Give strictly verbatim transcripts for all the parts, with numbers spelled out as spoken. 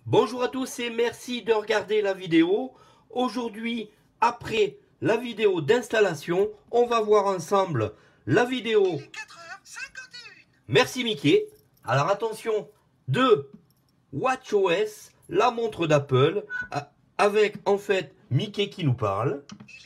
Bonjour à tous et merci de regarder la vidéo. Aujourd'hui, après la vidéo d'installation, on va voir ensemble la vidéo. Merci Mickey. Alors attention, de WatchOS, la montre d'Apple, avec en fait Mickey qui nous parle.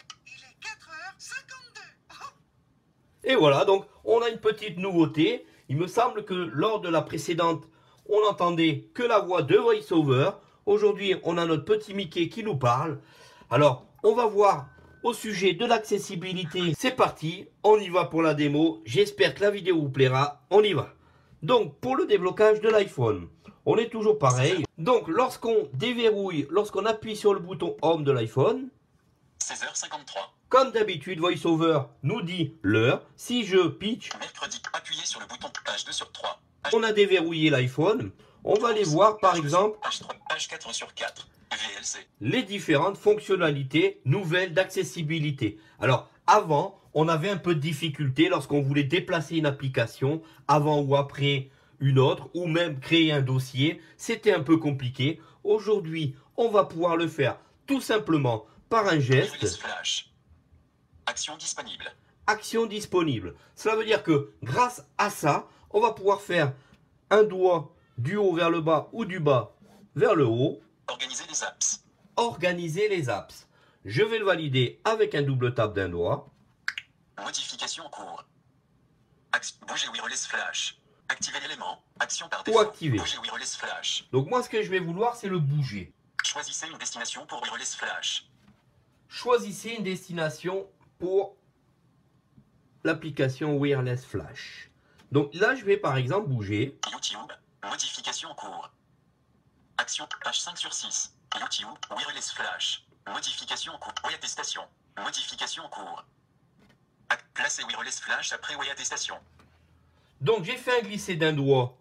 Et voilà, donc on a une petite nouveauté. Il me semble que lors de la précédente, on n'entendait que la voix de VoiceOver. Aujourd'hui, on a notre petit Mickey qui nous parle. Alors, on va voir au sujet de l'accessibilité. C'est parti, on y va pour la démo. J'espère que la vidéo vous plaira. On y va. Donc, pour le déblocage de l'iPhone, on est toujours pareil. Donc, lorsqu'on déverrouille, lorsqu'on appuie sur le bouton Home de l'iPhone, seize heures cinquante-trois. Comme d'habitude, VoiceOver nous dit l'heure. Si je pitch, mercredi, appuyez sur le bouton page deux sur trois. Page... On a déverrouillé l'iPhone. On va aller voir par exemple page trois, page quatre sur quatre. V L C. Les différentes fonctionnalités nouvelles d'accessibilité. Alors, avant, on avait un peu de difficulté lorsqu'on voulait déplacer une application avant ou après une autre, ou même créer un dossier. C'était un peu compliqué. Aujourd'hui, on va pouvoir le faire tout simplement par un geste. Flash. Action disponible. Action disponible. Cela veut dire que grâce à ça, on va pouvoir faire un doigt du haut vers le bas ou du bas vers le haut. Organiser les apps. Organiser les apps. Je vais le valider avec un double tap d'un doigt. Modification en cours. Action, bouger wireless flash. Activer l'élément. Action par défaut. Ou activer. Bouger wireless flash. Donc moi, ce que je vais vouloir, c'est le bouger. Choisissez une destination pour wireless flash. Choisissez une destination pour l'application Wireless Flash. Donc là, je vais par exemple bouger. YouTube, modification en cours. Action, page cinq sur six. YouTube, Wireless Flash. Modification en cours. Oui, attestation. Modification en cours. Placer Wireless Flash après oui, attestation. Donc j'ai fait un glisser d'un doigt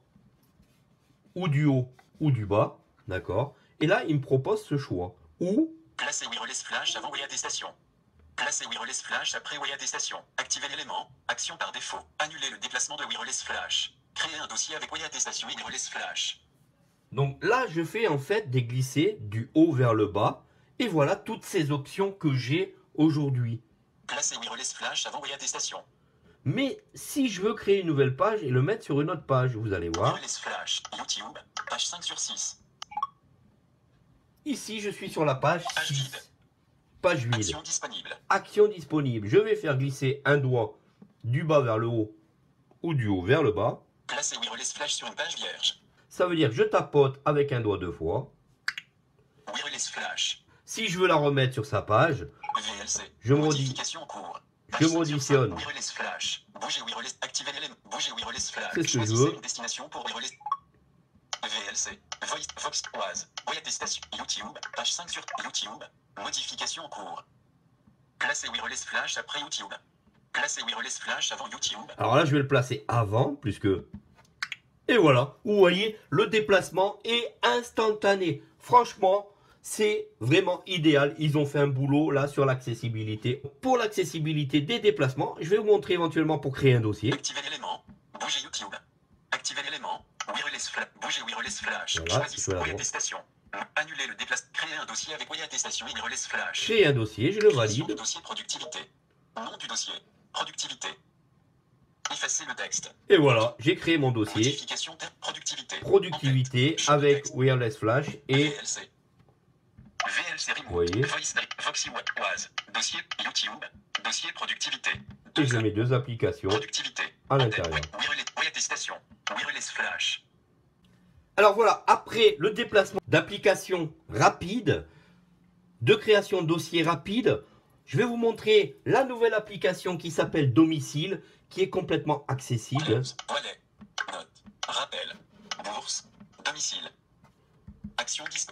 ou du haut ou du bas. D'accord. Et là, il me propose ce choix. Ou placer Wireless Flash avant oui, attestation. Placer Wireless Flash après oui, attestation. Activer l'élément. Action par défaut. Annuler le déplacement de Wireless Flash. Créer un dossier avec oui, attestation et Wireless Flash. Donc là, je fais en fait des glissés du haut vers le bas. Et voilà toutes ces options que j'ai aujourd'hui. Placer Wireless Flash avant oui, attestation. Mais si je veux créer une nouvelle page et le mettre sur une autre page, vous allez voir. Wireless Flash, YouTube, page cinq sur six. Ici, je suis sur la page Page six. vide. Page vide. Action disponible. Action disponible. Je vais faire glisser un doigt du bas vers le haut ou du haut vers le bas. Placer Wireless Flash sur une page vierge. Ça veut dire que je tapote avec un doigt deux fois. Wireless Flash. Si je veux la remettre sur sa page, V L C. je me Modification en cours. je m'auditionne. Wireless Flash. Bouger Wireless. Activer l'élément. Bouger Wireless Flash. C'est ce que je Choisissez veux. une destination pour Wireless. V L C. Voice. Vox. Oise. Oui, attestation. YouTube. Page cinq sur YouTube. Modification en cours. Placer Wireless Flash après YouTube. Placer Wireless Flash avant YouTube. Alors là, je vais le placer avant, puisque... Et voilà, vous voyez, le déplacement est instantané. Franchement, c'est vraiment idéal. Ils ont fait un boulot là sur l'accessibilité. Pour l'accessibilité des déplacements, je vais vous montrer éventuellement pour créer un dossier. Activer l'élément. Bouger YouTube. Activer l'élément. Wireless Flash. Bouger Wireless Flash. Voilà, Choisissez je vais oui, la attestation. Annuler le déplacement. Créer un dossier avec oui, attestation et Wireless Flash. Créer un dossier, je le Création valide. du dossier productivité. Nom du dossier. Productivité. Effacer le texte. Et voilà, j'ai créé mon dossier. Modification de productivité. Productivité En-tête. avec Texte. Wireless Flash et... V L C. V L C Vous remote. voyez. Voice. Voxy Oise. Dossier YouTube. Dossier productivité. Et je mets deux applications Productivité. à En-tête. l'intérieur. Wireless. Oui, attestation. Wireless Flash. Alors voilà, après le déplacement d'applications rapides, de création de dossiers rapides, je vais vous montrer la nouvelle application qui s'appelle Domicile, qui est complètement accessible. Close. Relais. Note. Rappel. Bourse. Domicile. Action disque.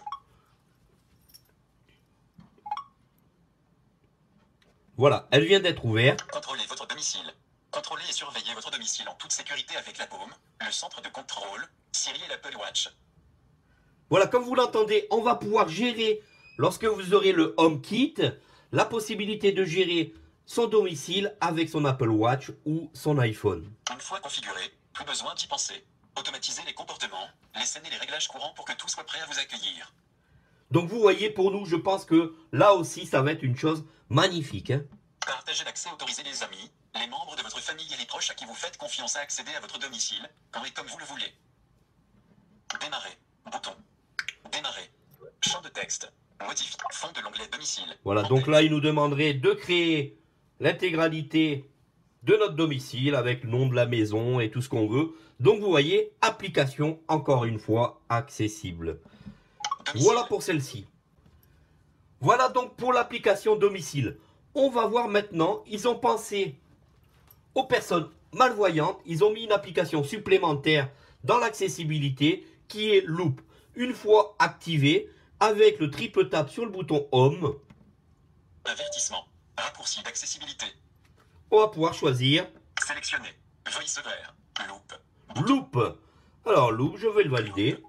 Voilà, elle vient d'être ouverte. Contrôlez votre domicile. Contrôlez et surveillez votre domicile en toute sécurité avec la paume, le centre de contrôle, Siri et l'Apple Watch. Voilà, comme vous l'entendez, on va pouvoir gérer, lorsque vous aurez le HomeKit, la possibilité de gérer son domicile avec son Apple Watch ou son iPhone. Une fois configuré, plus besoin d'y penser. Automatiser les comportements, les scènes et les réglages courants pour que tout soit prêt à vous accueillir. Donc vous voyez, pour nous, je pense que là aussi, ça va être une chose magnifique. Hein. Partagez l'accès, autorisez les amis, les membres de votre famille et les proches à qui vous faites confiance à accéder à votre domicile, quand et comme vous le voulez. Démarrer. Bouton. Démarrer. Champ de texte. Modifier. Fond de l'onglet domicile. Voilà, donc là, il nous demanderait de créer l'intégralité de notre domicile avec le nom de la maison et tout ce qu'on veut. Donc vous voyez, application, encore une fois, accessible. Domicile. Voilà pour celle-ci. Voilà donc pour l'application domicile. On va voir maintenant, ils ont pensé aux personnes malvoyantes. Ils ont mis une application supplémentaire dans l'accessibilité qui est Loop. Une fois activée, avec le triple tap sur le bouton Home, Avertissement. Raccourci d'accessibilité. on va pouvoir choisir Sélectionner. VoiceOver. Loop. Loop. Alors Loop, je vais le valider.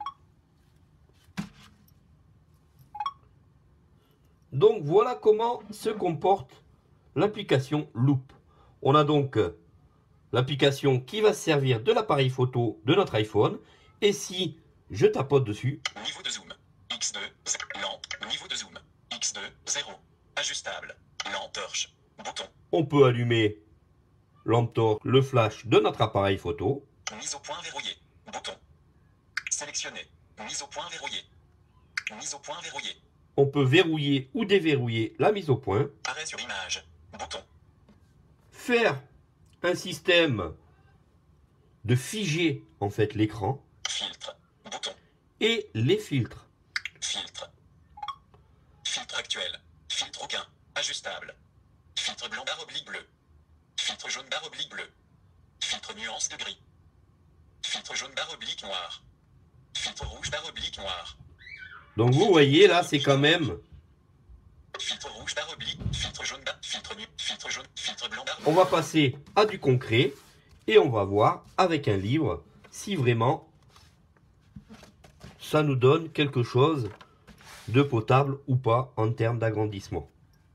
Donc voilà comment se comporte l'application Loop. On a donc l'application qui va se servir de l'appareil photo de notre iPhone. Et si je tapote dessus, Niveau de zoom. X deux. Lent. Niveau de zoom. X deux. zéro. Ajustable. Lampe torche. Bouton. on peut allumer lampe torche, le flash de notre appareil photo. Mise au point verrouillé. Bouton. Sélectionner. Mise au point verrouillé. Mise au point verrouillé. On peut verrouiller ou déverrouiller la mise au point. Arrêt sur image. Bouton. Faire un système de figer en fait l'écran Filtre. Bouton. et les filtres. Filtre. Filtre actuel. Filtre aucun. Ajustable. Filtre blanc barre oblique bleu. Filtre jaune barre oblique bleu. Filtre nuance de gris. Filtre jaune barre oblique noir. Filtre rouge barre oblique noir. Donc vous voyez là, c'est quand même, Filtre rouge barre oblique. Filtre jaune barre. Filtre nu. Filtre jaune. Filtre blanc barre. on va passer à du concret et on va voir avec un livre si vraiment ça nous donne quelque chose de potable ou pas en termes d'agrandissement.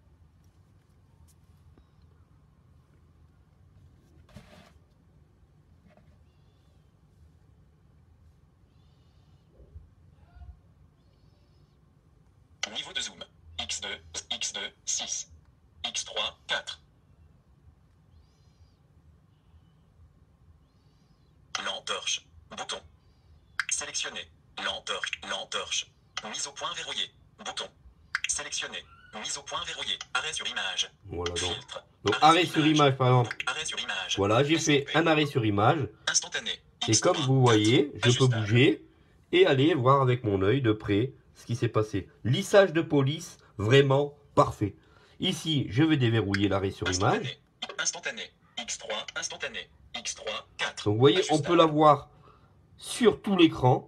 Niveau de zoom. X deux. X deux. six. X trois. quatre. Lampe torche. Bouton. Sélectionner. Lampe torche. Lampe torche. Mise au point verrouillé. Bouton. Sélectionner. Mise au point verrouillé. Arrêt sur image. Voilà donc. Filtre. Donc arrêt sur image par exemple. Arrêt sur image. Voilà, j'ai fait un arrêt sur image. Instantané. Et X comme trois, vous voyez, quatre. je peux Ajustable. bouger et aller voir avec mon œil de près ce qui s'est passé. Lissage de police, vraiment parfait. Ici, je vais déverrouiller l'arrêt sur image. Instantané. Instantané. X trois. Instantané. X trois. quatre. Donc vous voyez, on peut l'avoir sur tout l'écran.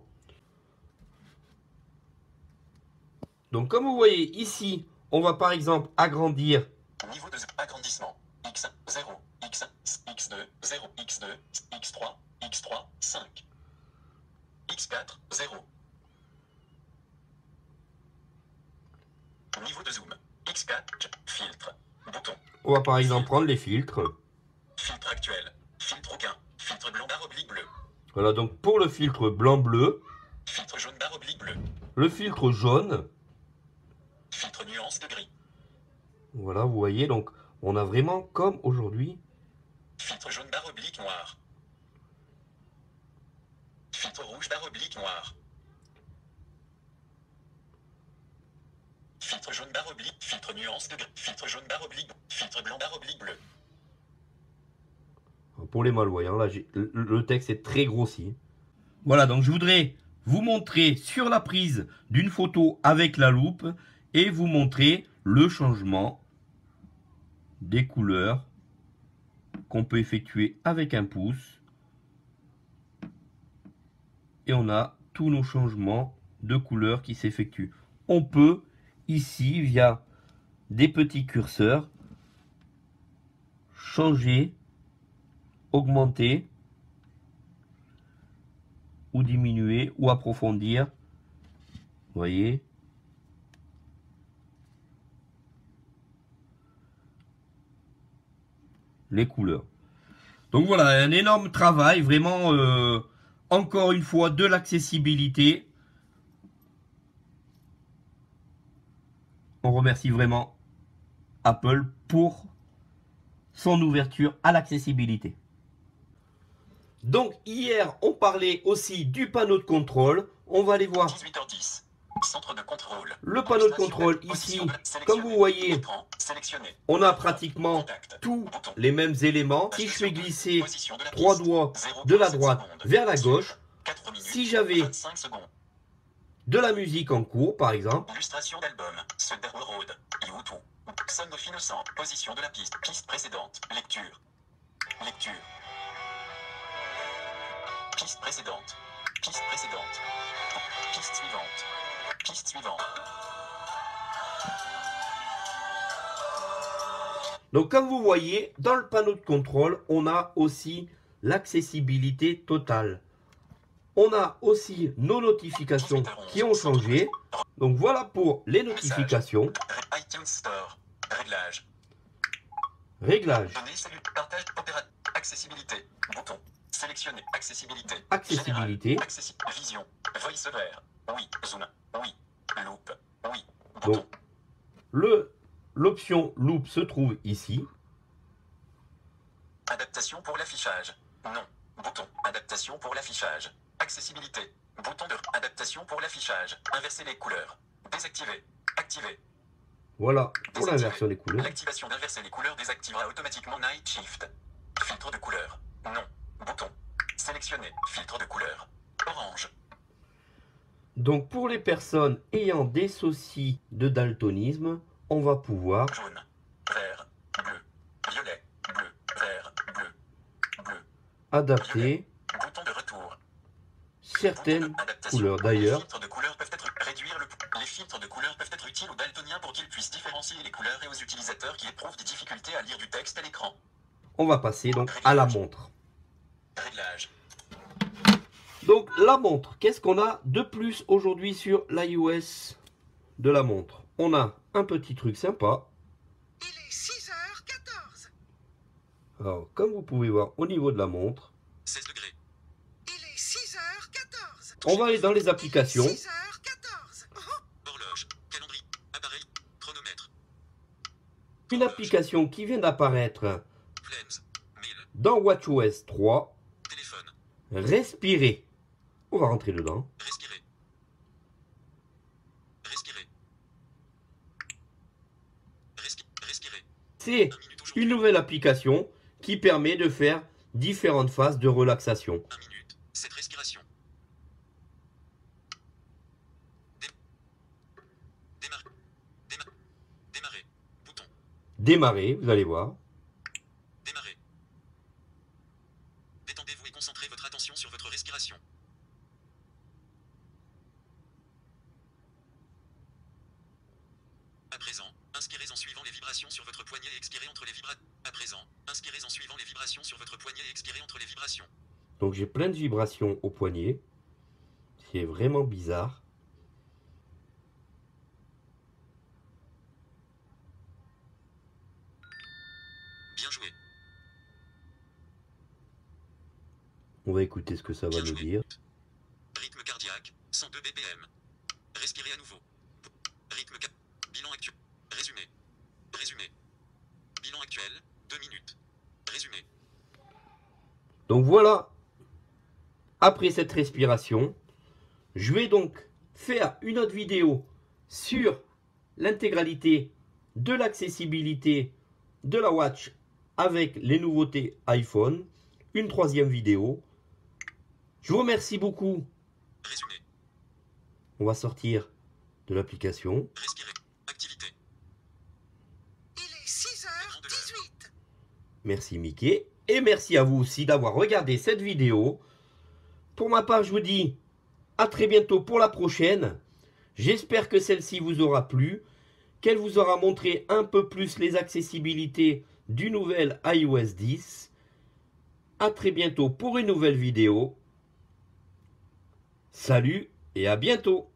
Donc comme vous voyez ici, on va par exemple agrandir. Niveau de agrandissement. X zéro. X. X deux. zéro. X deux. X trois. X trois. cinq. X quatre. zéro. Niveau de zoom. X quatre. Filtre. Bouton. On va par exemple prendre les filtres. Filtre actuel. Filtre aucun. Filtre blanc barre oblique bleu. Voilà, donc pour le filtre blanc-bleu, Filtre jaune barre oblique bleu. le filtre jaune. Filtre nuance de gris. Voilà, vous voyez, donc on a vraiment comme aujourd'hui. Filtre jaune barre oblique noir. Filtre rouge barre oblique noir. Filtre jaune barre oblique. Filtre nuance de gris. Filtre jaune barre oblique. Filtre blanc barre oblique bleu. Pour les malvoyants, là, j'ai- le le texte est très grossi. Voilà, donc je voudrais vous montrer sur la prise d'une photo avec la loupe et vous montrer le changement des couleurs qu'on peut effectuer avec un pouce. Et on a tous nos changements de couleurs qui s'effectuent. On peut ici, via des petits curseurs, changer, augmenter ou diminuer ou approfondir. Vous voyez, les couleurs. Donc voilà, un énorme travail, vraiment euh, encore une fois de l'accessibilité. On remercie vraiment Apple pour son ouverture à l'accessibilité. Donc hier, on parlait aussi du panneau de contrôle. On va aller voir dix-huit heures dix. Centre de contrôle. le panneau de contrôle ici. Comme vous voyez, on a pratiquement tous les mêmes éléments. Si je fais glisser trois doigts de la droite vers la gauche, si j'avais de la musique en cours, par exemple, illustration d'album, Sudbury Road, YouTube, Son of Innocent, position de la piste, piste précédente, lecture, lecture, piste précédente, piste précédente, piste suivante, piste suivante. Donc comme vous voyez, dans le panneau de contrôle, on a aussi l'accessibilité totale. On a aussi nos notifications qui ont changé. Donc voilà pour les notifications. iTunes Store, réglage. Réglage. Données, salut, partage, opérateur, accessibilité, bouton, sélectionner, accessibilité. Accessibilité. Général, accessi vision, voice-over, oui, zoom, oui, loop, oui, bouton. Donc le l'option loop se trouve ici. Adaptation pour l'affichage, non, bouton, adaptation pour l'affichage. Accessibilité. Bouton de adaptation pour l'affichage. Inverser les couleurs. Désactiver. Activer. Voilà pour l'inversion des couleurs. L'activation d'inverser les couleurs désactivera automatiquement Night Shift. Filtre de couleur. Non. Bouton. Sélectionner. Filtre de couleur. Orange. Donc pour les personnes ayant des soucis de daltonisme, on va pouvoir jaune, vert, bleu, violet, bleu, vert, bleu, bleu. Adapter. Violet. Bouton de retour. Certaines couleurs d'ailleurs. Les filtres de couleurs peuvent être réduire le les filtres de couleurs peuvent être utiles aux daltoniens pour qu'ils puissent différencier les couleurs et aux utilisateurs qui éprouvent des difficultés à lire du texte à l'écran. On va passer donc à la montre. Réglage. Donc la montre, qu'est-ce qu'on a de plus aujourd'hui sur l'iOS de la montre? On a un petit truc sympa. Il est six heures quatorze. Alors comme vous pouvez voir au niveau de la montre, seize degrés. Il est six heures quatorze. on va aller dans les applications. six heures quatorze. Oh. Horloge, calendrier, appareil, chronomètre. Une application qui vient d'apparaître Plans, mail, dans WatchOS trois, téléphone, Respirer. On va rentrer dedans. respirer. Respirer. Respi respirer. C'est Un minute aujourd'hui. une nouvelle application qui permet de faire différentes phases de relaxation. Un minute. Cette respiration. Dé démarrer. Déma démarrer. Bouton. Démarrer, vous allez voir. Démarrer. Détendez-vous et concentrez votre attention sur votre respiration. À présent, inspirez en suivant les vibrations sur votre poignet et expirez entre les vibrations. À présent, inspirez en suivant les vibrations sur votre poignet et expirez entre les vibrations. Donc j'ai plein de vibrations au poignet. C'est vraiment bizarre. Bien joué. On va écouter ce que ça va Bien nous joué. dire. Rythme cardiaque, cent deux B P M. Respirez à nouveau. Rythme ca- Bilan actuel. Résumé. Résumé. Bilan actuel, deux minutes. Résumé. Donc voilà. Après cette respiration, je vais donc faire une autre vidéo sur l'intégralité de l'accessibilité de la Watch avec les nouveautés iPhone. Une troisième vidéo. Je vous remercie beaucoup. Résumé. On va sortir de l'application. Respirer. Activité. Il est six heures dix-huit. Merci Mickey. Et merci à vous aussi d'avoir regardé cette vidéo. Pour ma part, je vous dis à très bientôt pour la prochaine. J'espère que celle-ci vous aura plu, qu'elle vous aura montré un peu plus les accessibilités du nouvel iOS dix. À très bientôt pour une nouvelle vidéo. Salut et à bientôt.